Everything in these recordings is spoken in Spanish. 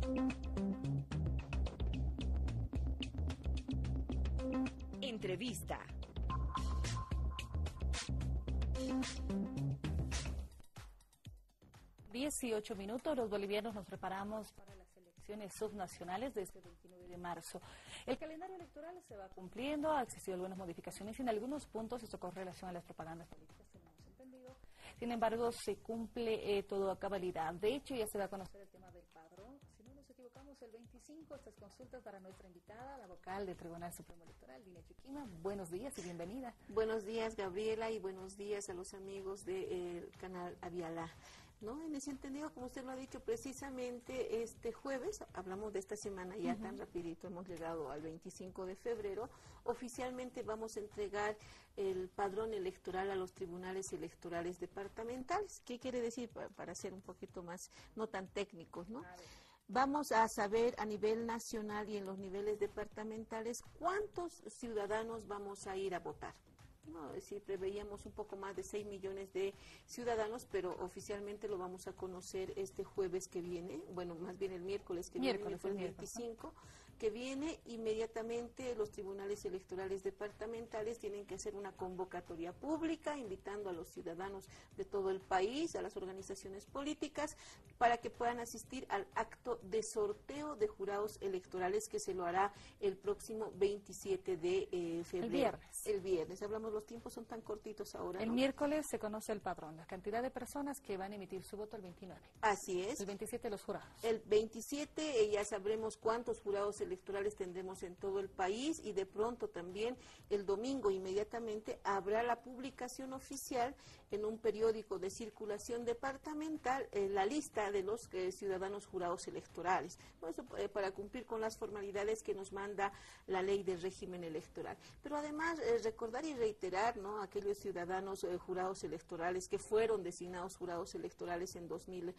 Entrevista. Dieciocho minutos, los bolivianos nos preparamos para las elecciones subnacionales de este 29 de marzo. El calendario electoral se va cumpliendo, ha existido algunas modificaciones y en algunos puntos esto con relación a las propagandas políticas, tenemos entendido. Sin embargo, se cumple todo a cabalidad. De hecho, ya se va a conocer el tema del padrón. Si no nos equivocamos, el 25, estas consultas para nuestra invitada, la vocal del Tribunal Supremo Electoral, Dina Chuquima. Buenos días y bienvenida. Buenos días, Gabriela, y buenos días a los amigos del canal Aviala. ¿No? En ese entendido, como usted lo ha dicho, precisamente este jueves, hablamos de esta semana ya tan rapidito, hemos llegado al 25 de febrero, oficialmente vamos a entregar el padrón electoral a los tribunales electorales departamentales. ¿Qué quiere decir? Para ser un poquito más, no tan técnicos, ¿no? Vamos a saber a nivel nacional y en los niveles departamentales cuántos ciudadanos vamos a ir a votar. No, es decir, preveíamos un poco más de 6 millones de ciudadanos, pero oficialmente lo vamos a conocer este jueves que viene, bueno, más bien el miércoles que viene, el 25, que viene. Inmediatamente los tribunales electorales departamentales tienen que hacer una convocatoria pública, invitando a los ciudadanos de todo el país, a las organizaciones políticas, para que puedan asistir al acto de sorteo de jurados electorales que se lo hará el próximo 27 de febrero. El viernes. Hablamos, los tiempos son tan cortitos ahora, ¿no? El miércoles se conoce el padrón, la cantidad de personas que van a emitir su voto el 29. Así es. El 27 los jurados. El 27 ya sabremos cuántos jurados electorales tendremos en todo el país, y de pronto también el domingo inmediatamente habrá la publicación oficial en un periódico de circulación departamental la lista de los ciudadanos jurados electorales. Eso para cumplir con las formalidades que nos manda la ley del régimen electoral. Pero además recordar y reiterar, ¿no?, aquellos ciudadanos jurados electorales que fueron designados jurados electorales en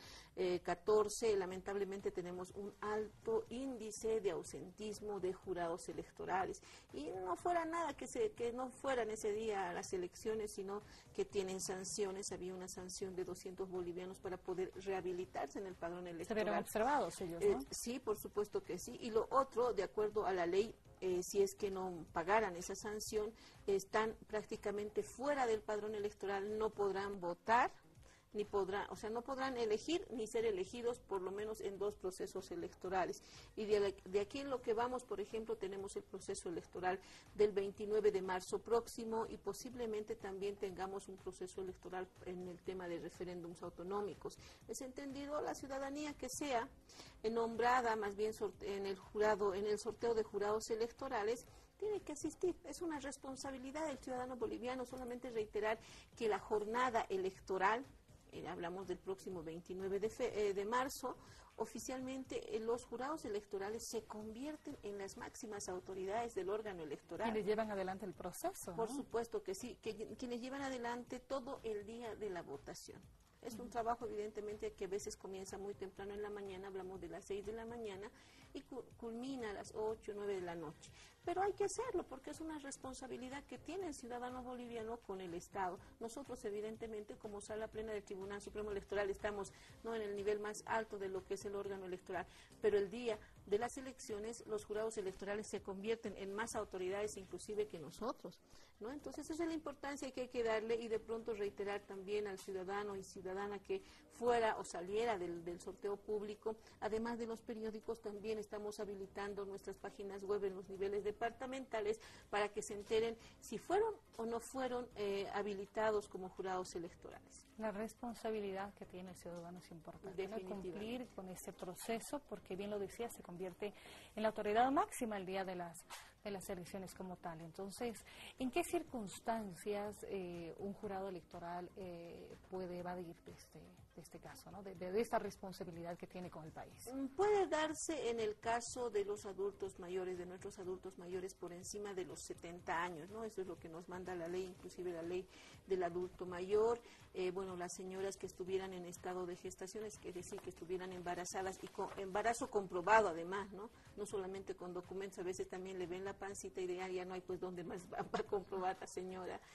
2014, lamentablemente tenemos un alto índice de ausentismo de jurados electorales, y no fuera nada que no fueran ese día a las elecciones, sino que tienen sanciones. Había una sanción de 200 bolivianos para poder rehabilitarse en el padrón electoral. Se vieron observados ellos, ¿no? Sí, por supuesto que sí. Y lo otro, de acuerdo a la ley, si es que no pagaran esa sanción, están prácticamente fuera del padrón electoral, no podrán votar, ni podrán, o sea, no podrán elegir ni ser elegidos por lo menos en 2 procesos electorales. Y de aquí en lo que vamos, por ejemplo, tenemos el proceso electoral del 29 de marzo próximo, y posiblemente también tengamos un proceso electoral en el tema de referéndums autonómicos. Es entendido, la ciudadanía que sea nombrada más bien en el jurado, en el sorteo de jurados electorales, tiene que asistir. Es una responsabilidad del ciudadano boliviano. Solamente reiterar que la jornada electoral, hablamos del próximo 29 de marzo, oficialmente los jurados electorales se convierten en las máximas autoridades del órgano electoral. ¿Quienes llevan adelante el proceso? Por supuesto que sí, quienes llevan adelante todo el día de la votación. Es un trabajo, evidentemente, que a veces comienza muy temprano en la mañana, hablamos de las 6 de la mañana, y culmina a las 8 o 9 de la noche. Pero hay que hacerlo, porque es una responsabilidad que tiene el ciudadano boliviano con el Estado. Nosotros, evidentemente, como Sala Plena del Tribunal Supremo Electoral, estamos no en el nivel más alto de lo que es el órgano electoral, pero el día de las elecciones, los jurados electorales se convierten en más autoridades inclusive que nosotros, ¿no? Entonces, esa es la importancia que hay que darle, y de pronto reiterar también al ciudadano y ciudadana que fuera o saliera del sorteo público. Además de los periódicos, también estamos habilitando nuestras páginas web en los niveles departamentales para que se enteren si fueron o no fueron habilitados como jurados electorales. La responsabilidad que tiene el ciudadano es importante, ¿no? Cumplir con ese proceso, porque bien lo decía, se convierte en la autoridad máxima el día de las elecciones como tal. Entonces, ¿en qué circunstancias un jurado electoral puede evadir de este caso, ¿no? de esta responsabilidad que tiene con el país? Puede darse en el caso de los adultos mayores, de nuestros adultos mayores por encima de los 70 años, ¿no? Eso es lo que nos manda la ley, inclusive la ley del adulto mayor. Bueno, las señoras que estuvieran en estado de gestación, es decir, que estuvieran embarazadas y con embarazo comprobado además, ¿no? No solamente con documentos, a veces también le ven la pancita y de ya no hay pues dónde más va a comprobar la señora.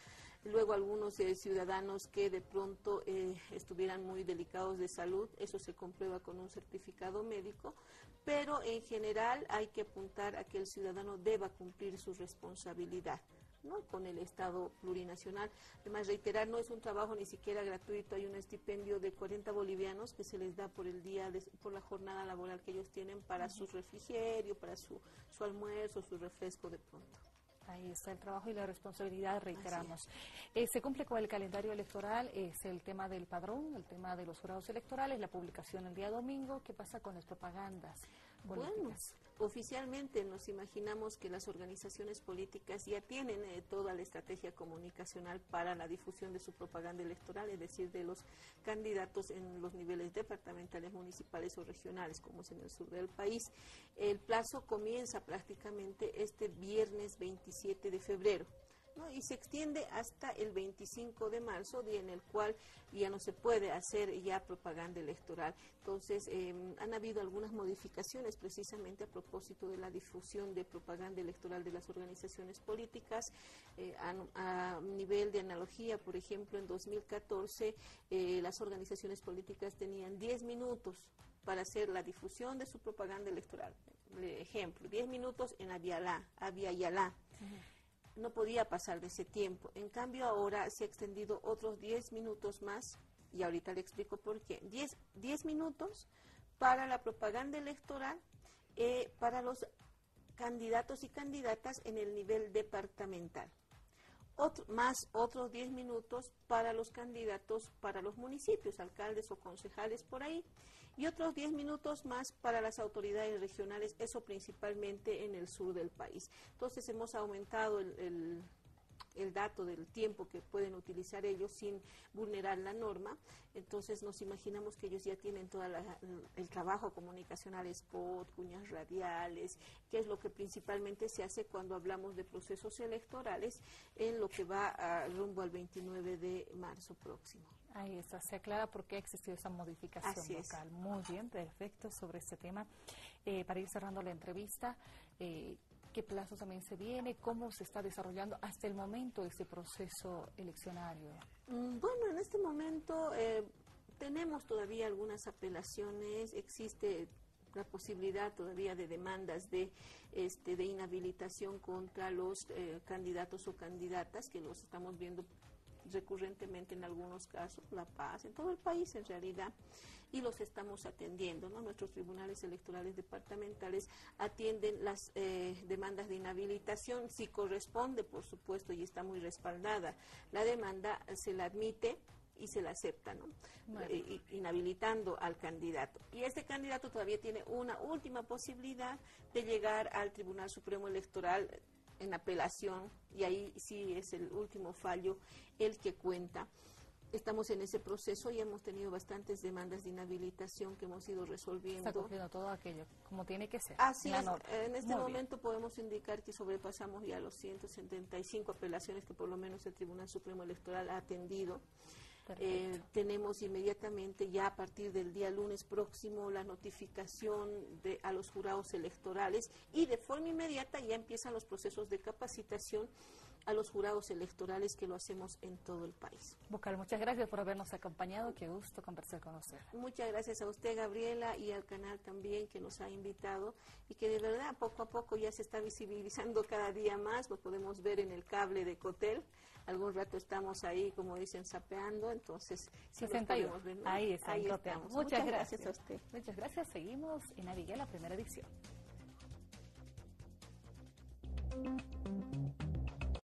luego algunos ciudadanos que de pronto estuvieran muy delicados de salud, eso se comprueba con un certificado médico, pero en general hay que apuntar a que el ciudadano deba cumplir su responsabilidad, ¿no?, con el Estado plurinacional. Además, reiterar, no es un trabajo ni siquiera gratuito, hay un estipendio de 40 bolivianos que se les da por el día, por la jornada laboral que ellos tienen para su refrigerio, para su almuerzo, su refresco de pronto. Ahí está el trabajo y la responsabilidad, reiteramos. Se cumple con el calendario electoral, es el tema del padrón, el tema de los jurados electorales, la publicación el día domingo. ¿Qué pasa con las propagandas políticas? Bueno, oficialmente nos imaginamos que las organizaciones políticas ya tienen toda la estrategia comunicacional para la difusión de su propaganda electoral, es decir, de los candidatos en los niveles departamentales, municipales o regionales, como es en el sur del país. El plazo comienza prácticamente este viernes 27 de febrero. ¿no? Y se extiende hasta el 25 de marzo, día en el cual ya no se puede hacer ya propaganda electoral. Entonces, han habido algunas modificaciones precisamente a propósito de la difusión de propaganda electoral de las organizaciones políticas. A nivel de analogía, por ejemplo, en 2014 las organizaciones políticas tenían 10 minutos para hacer la difusión de su propaganda electoral. Ejemplo, 10 minutos en Abya Yala. No podía pasar de ese tiempo. En cambio, ahora se ha extendido otros 10 minutos más, y ahorita le explico por qué. 10 minutos para la propaganda electoral, para los candidatos y candidatas en el nivel departamental. Otros 10 minutos para los candidatos para los municipios, alcaldes o concejales por ahí, y otros 10 minutos más para las autoridades regionales, eso principalmente en el sur del país. Entonces hemos aumentado el dato del tiempo que pueden utilizar ellos sin vulnerar la norma. Entonces nos imaginamos que ellos ya tienen todo el trabajo comunicacional, spot, cuñas radiales, que es lo que principalmente se hace cuando hablamos de procesos electorales en lo que va rumbo al 29 de marzo próximo. Ahí está, se aclara por qué ha existido esa modificación local. Muy bien, perfecto, sobre este tema. Para ir cerrando la entrevista, ¿qué plazos también se viene? ¿Cómo se está desarrollando hasta el momento este proceso eleccionario? Bueno, en este momento tenemos todavía algunas apelaciones, existe la posibilidad todavía de demandas de inhabilitación contra los candidatos o candidatas, que los estamos viendo recurrentemente en algunos casos, La Paz, en todo el país en realidad, y los estamos atendiendo, ¿no? Nuestros tribunales electorales departamentales atienden las demandas de inhabilitación, si corresponde, por supuesto, y está muy respaldada la demanda, se la admite y se la acepta, ¿no? Inhabilitando al candidato. Y este candidato todavía tiene una última posibilidad de llegar al Tribunal Supremo Electoral en apelación, y ahí sí es el último fallo el que cuenta. Estamos en ese proceso y hemos tenido bastantes demandas de inhabilitación que hemos ido resolviendo. Está cumpliendo todo aquello como tiene que ser. Así es. En este momento podemos indicar que sobrepasamos ya los 175 apelaciones que por lo menos el Tribunal Supremo Electoral ha atendido. Tenemos inmediatamente, ya a partir del día lunes próximo, la notificación a los jurados electorales, y de forma inmediata ya empiezan los procesos de capacitación a los jurados electorales, que lo hacemos en todo el país. Vocal, muchas gracias por habernos acompañado, qué gusto conversar con usted. Muchas gracias a usted, Gabriela, y al canal también, que nos ha invitado, y que de verdad poco a poco ya se está visibilizando cada día más. Lo podemos ver en el cable de Cotel. Algún rato estamos ahí, como dicen, sapeando, entonces 61. Ahí está, ahí estamos. Muchas gracias a usted. Muchas gracias. Seguimos en Abigail, la primera edición.